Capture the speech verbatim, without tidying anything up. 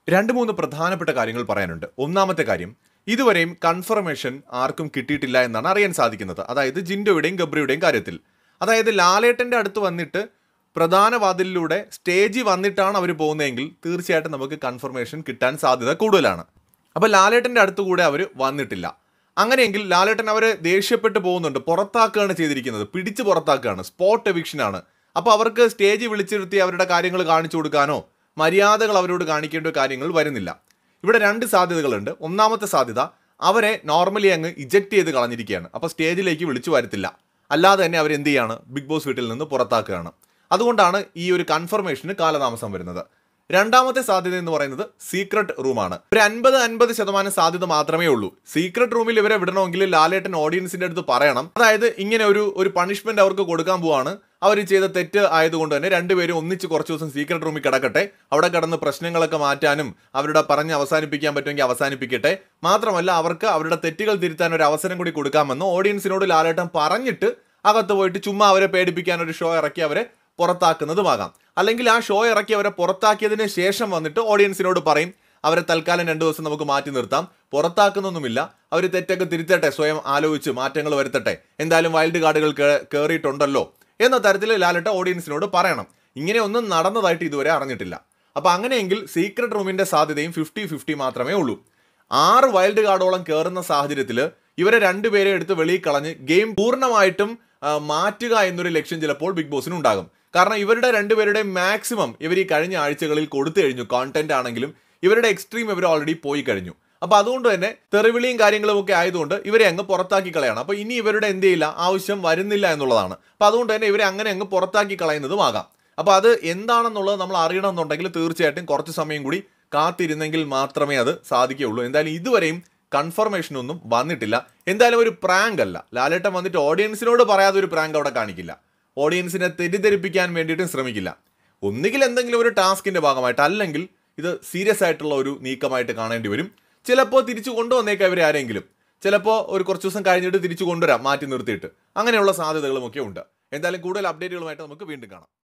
രണ്ട് മൂന്ന് പ്രധാനപ്പെട്ട കാര്യങ്ങൾ പറയാനുണ്ട്. ഒന്നാമത്തെ കാര്യം, ഇതുവരെയും കൺഫർമേഷൻ ആർക്കും കിട്ടിയിട്ടില്ല എന്നാണ് അറിയാൻ സാധിക്കുന്നത്. അതായത് ജിൻഡോയുടെയും ഗബ്രിയുടെയും കാര്യത്തിൽ. അതായത് ലാലേട്ടൻ്റെ അടുത്ത് വന്നിട്ട് പ്രധാന വാതിലിലൂടെ സ്റ്റേജിൽ വന്നിട്ടാണ് അവർ പോകുന്നതെങ്കിൽ തീർച്ചയായിട്ടും നമുക്ക് കൺഫർമേഷൻ കിട്ടാൻ സാധ്യത കൂടുതലാണ്. അപ്പോൾ ലാലേട്ടൻ്റെ അടുത്ത് കൂടെ അവർ വന്നിട്ടില്ല. അങ്ങനെയെങ്കിൽ ലാലേട്ടൻ അവരെ ദേഷ്യപ്പെട്ട് പോകുന്നുണ്ട്, പുറത്താക്കുകയാണ് ചെയ്തിരിക്കുന്നത്, പിടിച്ച് പുറത്താക്കുകയാണ്, സ്പോട്ട് എവിക്ഷനാണ്. അപ്പോൾ അവർക്ക് സ്റ്റേജിൽ വിളിച്ചിരുത്തി അവരുടെ കാര്യങ്ങൾ കാണിച്ചു കൊടുക്കാനോ മര്യാദകൾ അവരോട് കാണിക്കേണ്ട കാര്യങ്ങൾ വരുന്നില്ല. ഇവിടെ രണ്ട് സാധ്യതകളുണ്ട്. ഒന്നാമത്തെ സാധ്യത, അവരെ നോർമലി അങ്ങ് ഇജക്റ്റ് ചെയ്ത് കളഞ്ഞിരിക്കുകയാണ്. അപ്പോൾ സ്റ്റേജിലേക്ക് വിളിച്ചു വരുത്തില്ല, അല്ലാതെ തന്നെ അവരെന്ത് ചെയ്യാണ്, ബിഗ് ബോസ് വീട്ടിൽ നിന്ന് പുറത്താക്കുകയാണ്. അതുകൊണ്ടാണ് ഈ ഒരു കൺഫർമേഷന് കാലതാമസം വരുന്നത്. രണ്ടാമത്തെ സാധ്യത എന്ന് പറയുന്നത് സീക്രട്ട് റൂമാണ്. ഒരു അൻപത് അൻപത് ശതമാനം സാധ്യത മാത്രമേ ഉള്ളൂ. സീക്രട്ട് റൂമിൽ ഇവരെ വിടണമെങ്കിൽ ലാലേട്ടൻ ഓഡിയൻസിന്റെ അടുത്ത് പറയണം. അതായത് ഇങ്ങനെ ഒരു ഒരു പണിഷ്മെന്റ് അവർക്ക് കൊടുക്കാൻ പോവാണ്, അവർ ചെയ്ത തെറ്റ് ആയതുകൊണ്ട് തന്നെ രണ്ടുപേരും ഒന്നിച്ച് കുറച്ച് ദിവസം സീക്രട്ട് റൂമിൽ കിടക്കട്ടെ, അവിടെ കിടന്ന് പ്രശ്നങ്ങളൊക്കെ മാറ്റാനും അവരുടെ പറഞ്ഞ് അവസാനിപ്പിക്കാൻ പറ്റുമെങ്കിൽ അവസാനിപ്പിക്കട്ടെ, മാത്രമല്ല അവർക്ക് അവരുടെ തെറ്റുകൾ തിരുത്താൻ ഒരു അവസരം കൂടി കൊടുക്കാമെന്ന് ഓഡിയൻസിനോട് ലാലേട്ടൻ പറഞ്ഞിട്ട് അകത്ത് പോയിട്ട് ചുമ്മാ അവരെ പേടിപ്പിക്കാൻ ഒരു ഷോ ഇറക്കി അവരെ പുറത്താക്കുന്നതുമാകാം. അല്ലെങ്കിൽ ആ ഷോ ഇറക്കി അവരെ പുറത്താക്കിയതിന് ശേഷം വന്നിട്ട് ഓഡിയൻസിനോട് പറയും, അവരെ തൽക്കാലം രണ്ടു ദിവസം നമുക്ക് മാറ്റി നിർത്താം, പുറത്താക്കുന്നൊന്നുമില്ല, അവർ തെറ്റൊക്കെ തിരുത്തട്ടെ, സ്വയം ആലോചിച്ച് മാറ്റങ്ങൾ വരുത്തട്ടെ, എന്തായാലും വൈൽഡ് കാർഡുകൾ കയറിയിട്ടുണ്ടല്ലോ എന്ന തരത്തിൽ ലാലേട്ട ഓഡിയൻസിനോട് പറയണം. ഇങ്ങനെ ഒന്നും നടന്നതായിട്ട് ഇതുവരെ അറിഞ്ഞിട്ടില്ല. അപ്പോൾ അങ്ങനെയെങ്കിൽ സീക്രട്ട് റൂമിന്റെ സാധ്യതയും ഫിഫ്റ്റി ഫിഫ്റ്റി മാത്രമേ ഉള്ളൂ. ആറ് വൈൽഡ് കാർഡോളം കയറുന്ന സാഹചര്യത്തിൽ ഇവരെ രണ്ടുപേരെ എടുത്ത് വെളിയിൽ കളഞ്ഞ് ഗെയിം പൂർണ്ണമായിട്ടും മാറ്റുക എന്നൊരു ലക്ഷ്യം ചിലപ്പോൾ ബിഗ് ബോസിന് ഉണ്ടാകും. കാരണം ഇവരുടെ രണ്ടുപേരുടെയും മാക്സിമം ഇവർ ഈ കഴിഞ്ഞ ആഴ്ചകളിൽ കൊടുത്തു കഴിഞ്ഞു. കോണ്ടന്റ് ആണെങ്കിലും ഇവരുടെ എക്സ്ട്രീം ഇവർ ഓൾറെഡി പോയി കഴിഞ്ഞു. അപ്പോൾ അതുകൊണ്ട് തന്നെ തെറിവിളിയും കാര്യങ്ങളും ഒക്കെ ആയതുകൊണ്ട് ഇവരെ അങ്ങ് പുറത്താക്കി കളയാണ്. അപ്പോൾ ഇനി ഇവരുടെ എന്ത് ചെയ്യില്ല, ആവശ്യം വരുന്നില്ല എന്നുള്ളതാണ്. അപ്പോൾ അതുകൊണ്ട് തന്നെ ഇവരെ അങ്ങനെ അങ്ങ് പുറത്താക്കി കളയുന്നതുമാകാം. അപ്പോൾ അത് എന്താണെന്നുള്ളത് നമ്മൾ അറിയണമെന്നുണ്ടെങ്കിൽ തീർച്ചയായിട്ടും കുറച്ച് സമയം കൂടി കാത്തിരുന്നെങ്കിൽ മാത്രമേ അത് സാധിക്കുകയുള്ളൂ. എന്തായാലും ഇതുവരെയും കൺഫർമേഷൻ ഒന്നും വന്നിട്ടില്ല. എന്തായാലും ഒരു പ്രാങ്ക് അല്ല, ലാലേട്ടൻ വന്നിട്ട് ഓഡിയൻസിനോട് പറയാതെ ഒരു പ്രാങ്ക് അവിടെ കാണിക്കില്ല, ഓഡിയൻസിനെ തെറ്റിദ്ധരിപ്പിക്കാൻ വേണ്ടിയിട്ടും ശ്രമിക്കില്ല. ഒന്നുകിൽ എന്തെങ്കിലും ഒരു ടാസ്കിന്റെ ഭാഗമായിട്ട്, അല്ലെങ്കിൽ ഇത് സീരിയസ് ആയിട്ടുള്ള ഒരു നീക്കമായിട്ട് കാണേണ്ടി വരും. ചിലപ്പോൾ തിരിച്ചു കൊണ്ടുവന്നേക്കാം ഇവരെ ആരെങ്കിലും, ചിലപ്പോൾ ഒരു കുറച്ച് ദിവസം കഴിഞ്ഞിട്ട് തിരിച്ചു കൊണ്ടുവരാം മാറ്റി നിർത്തിയിട്ട്. അങ്ങനെയുള്ള സാധ്യതകളുമൊക്കെ ഉണ്ട്. എന്തായാലും കൂടുതൽ അപ്ഡേറ്റുകളുമായിട്ട് നമുക്ക് വീണ്ടും കാണാം.